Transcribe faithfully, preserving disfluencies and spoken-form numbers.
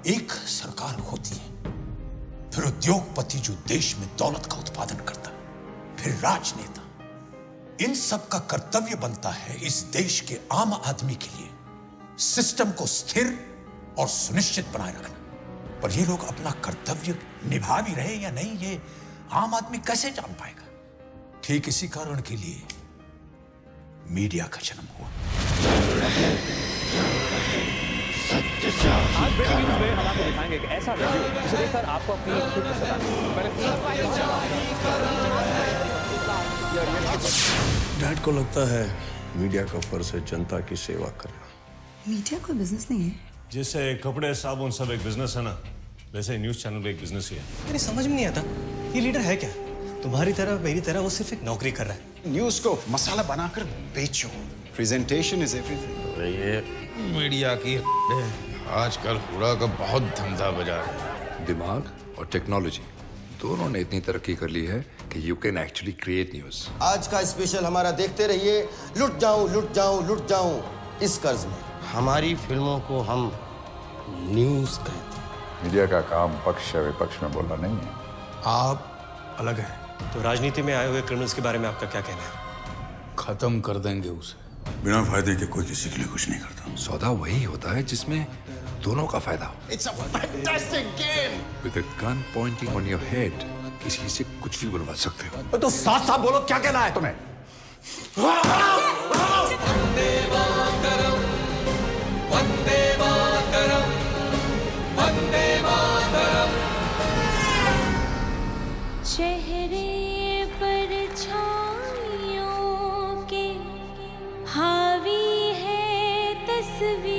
एक सरकार होती है, फिर उद्योगपति जो देश में दौलत का उत्पादन करता है, फिर राजनेता। इन सब का कर्तव्य बनता है इस देश के आम आदमी के लिए सिस्टम को स्थिर और सुनिश्चित बनाए रखना। पर ये लोग अपना कर्तव्य निभा भी रहे या नहीं, ये आम आदमी कैसे जान पाएगा? ठीक इसी कारण के लिए मीडिया का जन्म हुआ। आज ब्रेकिंग न्यूज़ में हम आपको दिखाएंगे एक ऐसा वीडियो जिसे देखकर आपको अपनी खुद को डैड को लगता है मीडिया का फर्ज है जनता की सेवा करना। मीडिया कोई बिजनेस नहीं है। जैसे कपड़े साबुन सब एक बिजनेस है ना, वैसे न्यूज चैनल एक बिजनेस ही है। मेरी समझ में नहीं आता ये लीडर है क्या? तुम्हारी तरह मेरी तरह वो सिर्फ एक नौकरी कर रहा है। न्यूज को मसाला बनाकर बेचो। Presentation is everything. ये मीडिया की आजकल पूरा का बहुत धंधा बाजार है। दिमाग और टेक्नोलॉजी दोनों ने इतनी तरक्की कर ली है कि you can actually create news. आज का स्पेशल हमारा देखते रहिए। लुट जाऊं लुट जाऊं लुट जाऊं इस कर्ज में। हमारी फिल्मों को हम न्यूज कहते हैं। मीडिया का काम पक्ष या विपक्ष में बोलना नहीं है। आप अलग हैं। तो राजनीति में आए हुए क्रिमिनल्स के बारे में आपका क्या कहना है? खत्म कर देंगे उसे। बिना फायदे के कोई किसी के लिए कुछ नहीं करता। सौदा वही होता है जिसमें दोनों का फायदा हो। It's a fantastic game. With a gun pointing on your head किसी से कुछ भी बनवा सकते हो। तो साथ साथ बोलो क्या कहना है तुम्हें? वंदे मातरम, वंदे मातरम, वंदे मातरम। चेहरे पर छाइयों के हावी है तस्वीर।